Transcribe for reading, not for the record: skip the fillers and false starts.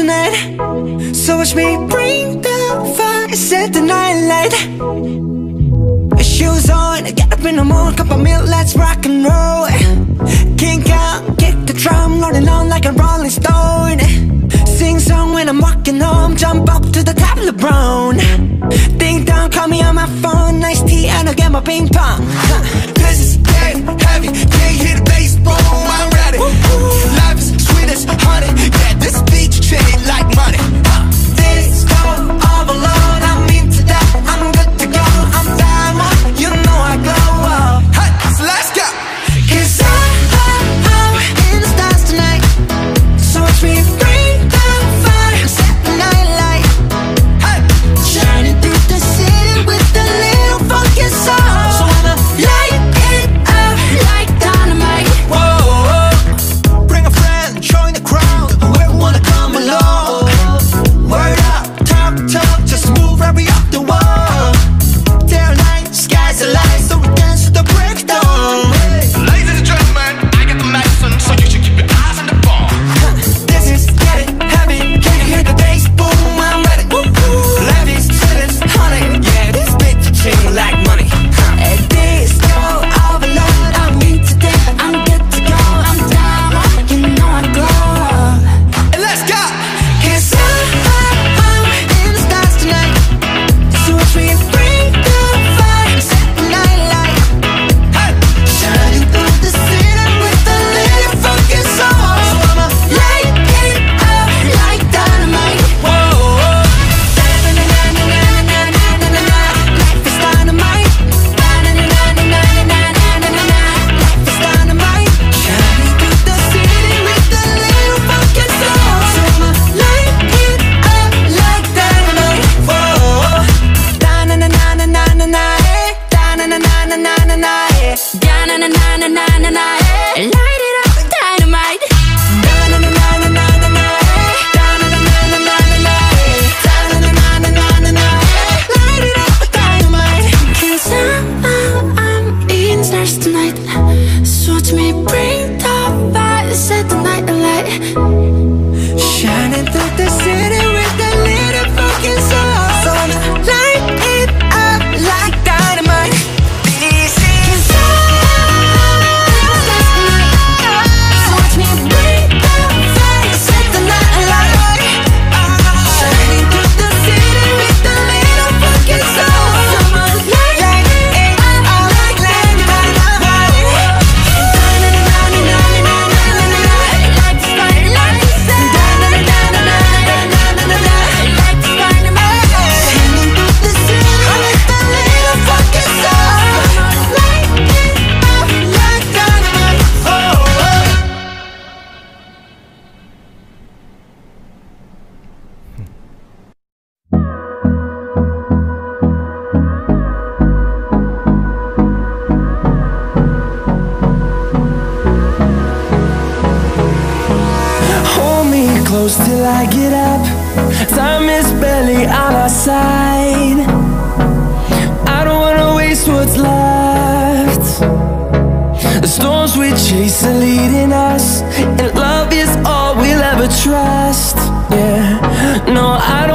tonight. So watch me bring the fire, set the night light. Shoes on, get up in the morning, cup of milk, let's rock and roll. Kink out, kick the drum, rolling on like a rolling stone. Sing song when I'm walking home, jump up to the top of the brown. Ding dong, call me on my phone, nice tea and I'll get my ping pong. This is getting heavy, can't hear the bass, boom, I'm ready. Life is sweet as honey, yeah, this beat chain like money. This go overload, I'm into that, I'm good to go, I'm diamond, you know I glow up. Hey, so let's go. 'Cause I'm in the stars tonight. So watch me bring the fire, set the night light. Hey, shining through the city with a little funky soul. So I'ma light it up like dynamite. Whoa, bring a friend, join the crowd, whoever wanna come along. Word up, talk, just move right up the wall. Day night, sky's the light, so we dance to the breakdown. Ladies and gentlemen, I got the medicine, so you should keep your eyes on the ball. This is getting heavy, can you hear the bass? Boom, I'm ready. Life is sweet as honey, yeah, this bitch chain like money. This go overload, I'm into that, I'm good to go, I'm down, you know I glow. And let's go. 'Cause I'm in the stars tonight. So watch me bring the fire, set the night light. Hey, shining through the city with a little funky soul. So I'ma light it up like dynamite. Whoa, na-na-na-na-na-na-na-na-na-na. Life is dynamite. Na-na-na-na-na-na-na-na-na-na. Life is dynamite. Shining through the city with a little funky soul. So I'ma light it up like dynamite. Whoa, da-na-na-na-na-na-na-na, eh. Da-na-na-na-na-na-na-na, eh. Da-na-na-na-na-na-na, eh. Light it up like dynamite. Da-na-na-na-na-na-na, eh. Da-na-na-na-na-na-na, eh. Da-na-na-na-na-na-na, eh. Light it up like dynamite. 'Cause I'm in stars tonight. So watch me bring the fire, set the night alight. Shining through the city with a little fucking soul. So I'ma light it up like dynamite. This is so watch me bring the fire, set the night alight. Shining through the city with a little fucking soul. So I'ma light it up like dynamite. Like the spotlight, like the dynamite. Shining through the city with a little fucking soul. Light it up like dynamite. Oh, hold me close till I get up. Time is barely on our side. I don't wanna waste what's left. The storms we chase are leading us, and love is all we'll ever trust. Yeah, no, I